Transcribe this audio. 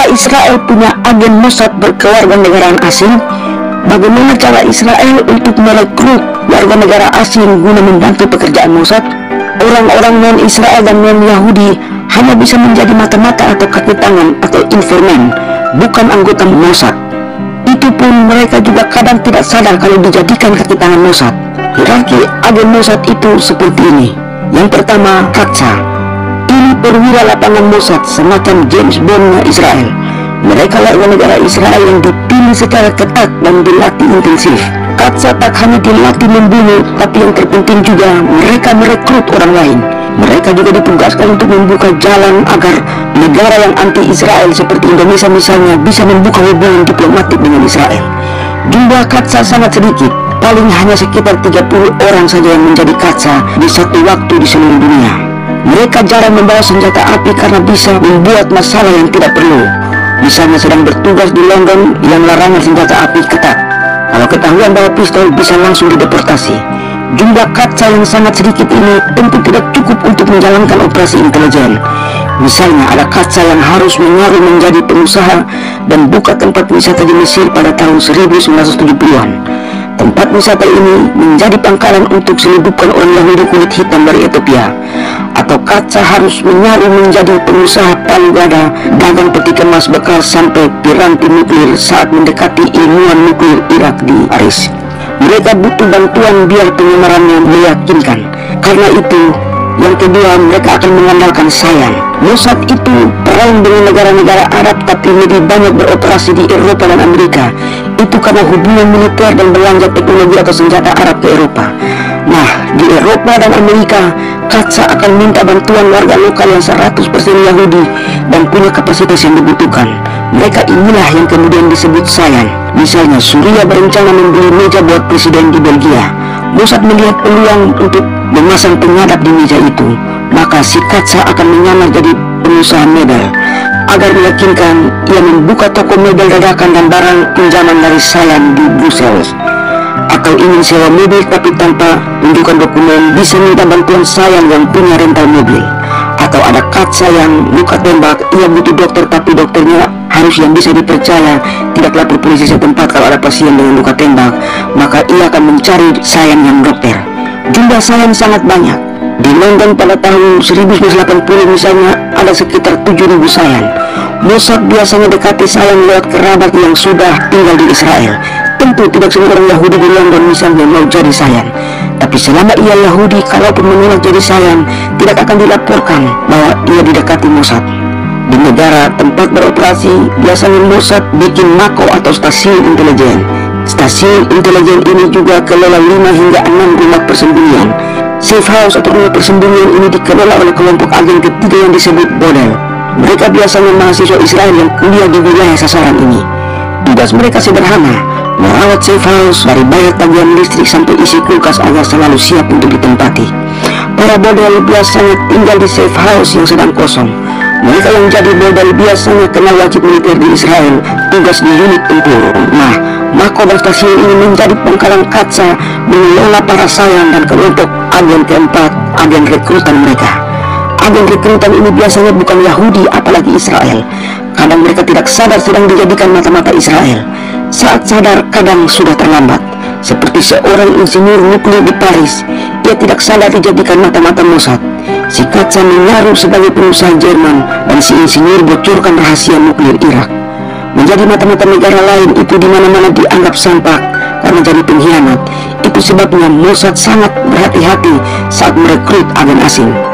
Israel punya agen Mossad berkewarganegaraan asing? Bagaimana cara Israel untuk merekrut warga negara asing guna membantu pekerjaan Mossad? Orang-orang non-Israel dan non-Yahudi hanya bisa menjadi mata-mata atau kaki tangan atau informan, bukan anggota Mossad. Itu pun mereka juga kadang tidak sadar kalau dijadikan kaki tangan Mossad. Hierarki agen Mossad itu seperti ini. Yang pertama, Katsa. Ini perwira lapangan Mossad semacam James Bond Israel. Mereka warga negara Israel yang dipilih secara ketat dan dilatih intensif. Katsa tak hanya dilatih membunuh, tapi yang terpenting juga mereka merekrut orang lain. Mereka juga ditugaskan untuk membuka jalan agar negara yang anti-Israel seperti Indonesia misalnya bisa membuka hubungan diplomatik dengan Israel. Jumlah Katsa sangat sedikit, paling hanya sekitar 30 orang saja yang menjadi Katsa di satu waktu di seluruh dunia. Mereka jarang membawa senjata api karena bisa membuat masalah yang tidak perlu. Misalnya sedang bertugas di London yang larangan senjata api ketat. Kalau ketahuan bawa pistol bisa langsung dideportasi. Jumlah Katsa yang sangat sedikit ini tentu tidak cukup untuk menjalankan operasi intelijen. Misalnya ada Katsa yang harus menyaru menjadi pengusaha dan buka tempat wisata di Mesir pada tahun 1970-an. Tempat wisata ini menjadi pangkalan untuk selundupan orang Yahudi kulit hitam dari Ethiopia. Atau Katsa harus menyaru menjadi pengusaha palu gada dagang peti kemas bekas sampai piranti nuklir saat mendekati ilmuwan nuklir Irak di Paris. Mereka butuh bantuan biar penyamarannya meyakinkan. Karena itu, yang kedua, mereka akan mengandalkan Sayan. Mossad itu perang dengan negara-negara Arab tapi lebih banyak beroperasi di Eropa dan Amerika. Itu karena hubungan militer dan belanja teknologi atau senjata Arab ke Eropa. Nah, di Eropa dan Amerika, Katsa akan minta bantuan warga lokal yang 100% Yahudi dan punya kapasitas yang dibutuhkan. Mereka inilah yang kemudian disebut Sayan. Misalnya, Suriah berencana membeli meja buat presiden di Belgia. Mossad melihat peluang untuk memasang penyadap di meja itu. Maka si Katsa akan menyamar jadi pengusaha mebel. Agar meyakinkan, ia membuka toko mebel dadakan dan barang pinjaman dari Sayan di Brussels. Atau ingin sewa mobil tapi tanpa tunjukkan dokumen, bisa minta bantuan Sayan yang punya rental mobil. Atau ada Katsa yang luka tembak, ia butuh dokter tapi dokternya harus yang bisa dipercaya, tidak lapor polisi setempat kalau ada pasien dengan luka tembak, maka ia akan mencari Sayan yang dokter. Jumlah Sayan sangat banyak. Di London pada tahun 1980 misalnya ada sekitar 7.000 Sayan. Mossad biasanya dekati Sayan lewat kerabat yang sudah tinggal di Israel. Tentu tidak semua orang Yahudi di London misalnya mau jadi Sayan. Tapi selama ia Yahudi, kalaupun menolak jadi Sayan, tidak akan dilaporkan bahwa ia didekati Mossad. Di negara tempat beroperasi, biasanya Mossad bikin mako atau stasiun intelijen. Stasiun intelijen ini juga kelola 5 hingga 6 rumah persembunyian. Safe house atau rumah persembunyian ini dikelola oleh kelompok agen ketiga yang disebut Bodel. Mereka biasanya mahasiswa Israel yang kuliah di wilayah sasaran ini. Tugas mereka sederhana, merawat safe house dari bayar tagihan listrik sampai isi kulkas agar selalu siap untuk ditempati. Para Bodel biasanya tinggal di safe house yang sedang kosong. Mereka yang jadi Bodel biasanya kenal wajib militer di Israel, tugas di unit tempur. Nah, mako dan stasiun ini menjadi pangkalan Katsa mengelola para Sayan dan kelompok agen keempat, agen rekrutan mereka. Agen rekrutan ini biasanya bukan Yahudi apalagi Israel. Kadang mereka tidak sadar sedang dijadikan mata-mata Israel. Saat sadar kadang sudah terlambat. Seperti seorang insinyur nuklir di Paris, ia tidak sadar dijadikan mata-mata Mossad. Si Katsa menyaruh sebagai pengusaha Jerman dan si insinyur bocorkan rahasia nuklir Irak. Menjadi mata-mata negara lain itu di mana-mana dianggap sampah karena jadi pengkhianat. Itu sebabnya Mossad sangat berhati-hati saat merekrut agen asing.